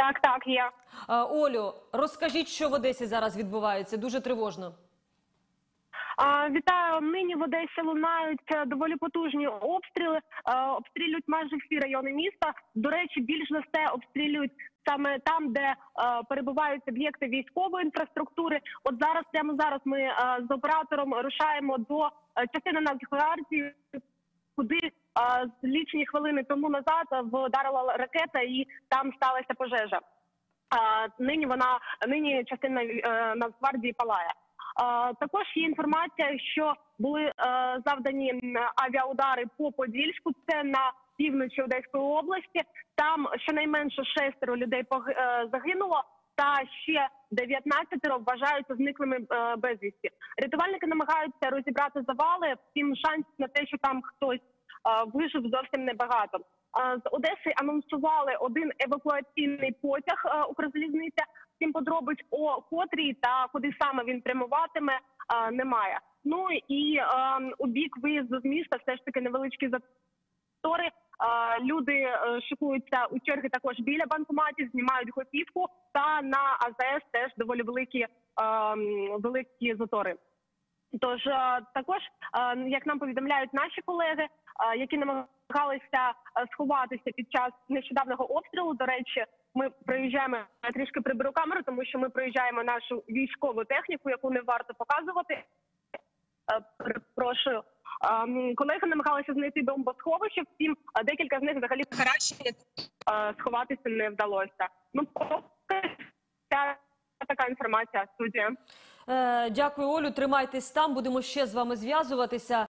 Так, так, є. Олю, розкажіть, що в Одесі зараз відбувається. Дуже тривожно. Вітаю. Нині в Одесі лунають доволі потужні обстріли. Обстрілюють майже всі райони міста. До речі, більш за все обстрілюють саме там, де перебувають об'єкти військової інфраструктури. От зараз, прямо зараз, ми з оператором рушаємо до частини Нацгвардії, куди лічені хвилини тому назад вдарила ракета і там сталася пожежа. Нині частина Нацгвардії палає. Також є інформація, що були завдані авіаудари по Подільську, це на півночі Одеської області. Там щонайменше 6 людей загинуло, та ще 19 вважаються зниклими безвісті. Рятувальники намагаються розібрати завали, втім шансів на те, що там хтось вижив, зовсім небагато. З Одеси анонсували один евакуаційний потяг Укрзалізниця. Втім, подробиць о котрій та куди саме він прямуватиме, немає. Ну і у бік виїзду з міста все ж таки невеличкі затори. Люди шикуються у черги також біля банкоматів, знімають готівку, та на АЗС теж доволі великі затори. Тож також, як нам повідомляють наші колеги, які намагалися сховатися під час нещодавнього обстрілу, до речі, ми проїжджаємо, я трішки приберу камеру, тому що ми проїжджаємо нашу військову техніку, яку не варто показувати. Перепрошую. Колеги намагалися знайти бомбосховище, втім, декілька з них взагалі сховатися не вдалося. Ну, поки така інформація, студія. Дякую, Олю. Тримайтесь там, будемо ще з вами зв'язуватися.